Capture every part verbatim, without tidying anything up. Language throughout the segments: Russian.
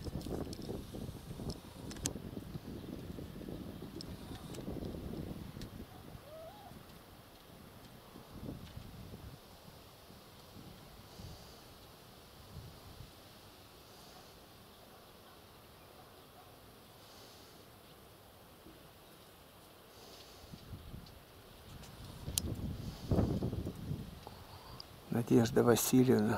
Надежда Васильевна.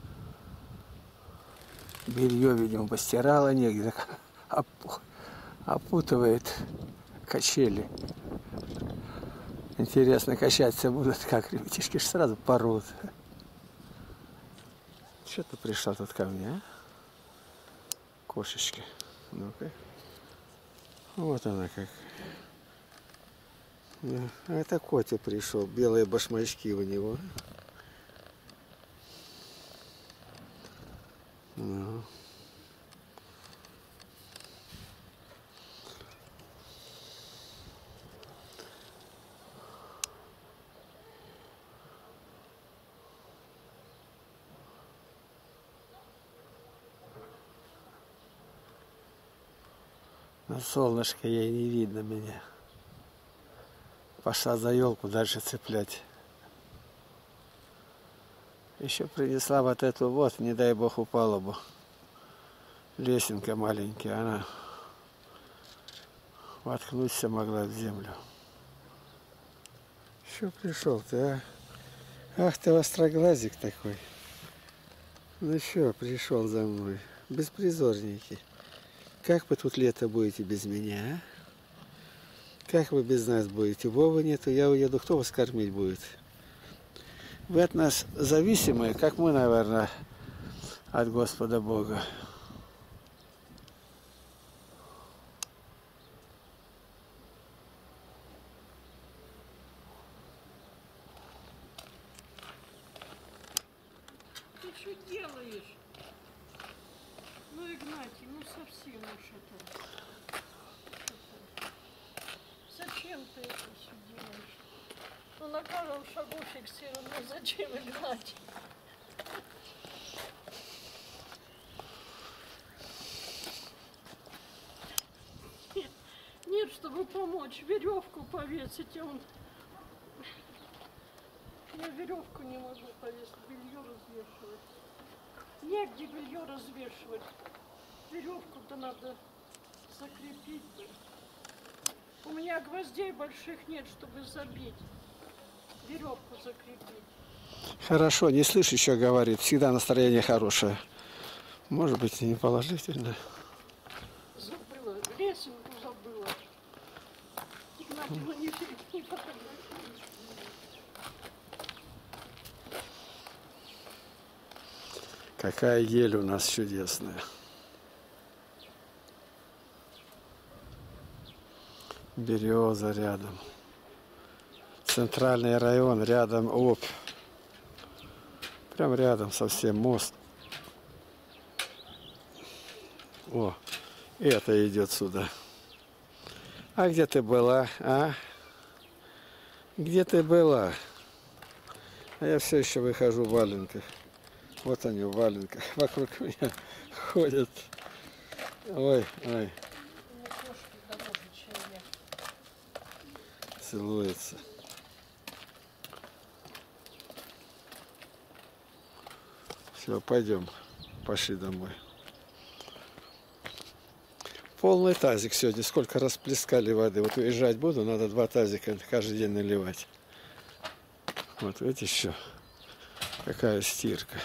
Белье, видимо, постирала негде, опутывает качели. Интересно, качаться будут, как ребятишки ж сразу порут. Что ты пришла тут ко мне, а? Кошечки. Ну-ка. Вот она как. Да. А это котик пришел. Белые башмачки у него. Ну. На солнышко ей не видно меня. Пошла за елку дальше цеплять. Еще принесла вот эту вот, не дай бог упала бы. Лесенка маленькая, она воткнуться могла в землю. Еще пришел ты, а? Ах ты востроглазик такой. Ну что, пришел за мной. Беспризорники. Как вы тут лето будете без меня, а? Как вы без нас будете? Вовы нету, я уеду, кто вас кормить будет? Вы от нас зависимые, как мы, наверное, от Господа Бога. Ты что делаешь? Ну, Игнатий, ну совсем уж это. Зачем ты это все делаешь? Ну, на каждом шагу фиксирую. Ну, зачем, Игнатий? Нет, нет, чтобы помочь, веревку повесить, а он... Я веревку не могу повесить, белье развешивать. Негде белье развешивать. Веревку-то надо закрепить. У меня гвоздей больших нет, чтобы забить. Веревку закрепить. Хорошо, не слышишь, что говорит. Всегда настроение хорошее. Может быть, и не положительно. Забыла, лесенку забыла. Игнатий, ну не, не фотографируй. Какая ель у нас чудесная. Береза рядом. Центральный район, рядом Обь. Прям рядом совсем мост. О, это идет сюда. А где ты была, а? Где ты была? А я все еще выхожу в валенках. Вот они в валенках. Вокруг меня ходят. Ой, ой. Целуется. Все, пойдем. Пошли домой. Полный тазик сегодня. Сколько раз плескали воды. Вот уезжать буду, надо два тазика каждый день наливать. Вот видите еще. Какая стирка.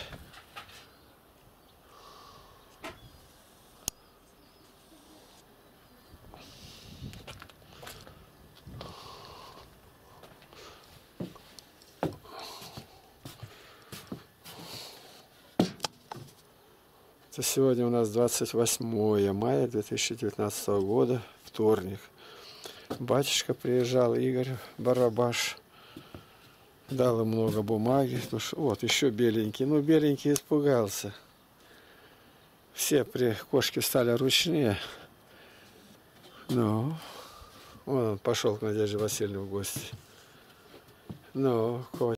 Это сегодня у нас двадцать восьмое мая две тысячи девятнадцатого года, вторник. Батюшка приезжал, Игорь Барабаш. Дал им много бумаги. Вот, еще беленький. Ну, беленький испугался. Все при кошке стали ручные. Ну, он пошел к Надежде Васильевне в гости. Ну,